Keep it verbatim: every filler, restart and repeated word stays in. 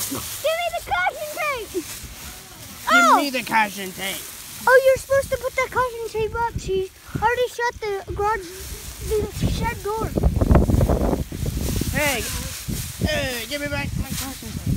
Give me the caution tape! Give Oh! me the caution tape. Oh, you're supposed to put that caution tape up. She already shut the garage, the shed door. Hey, hey, give me back my caution tape.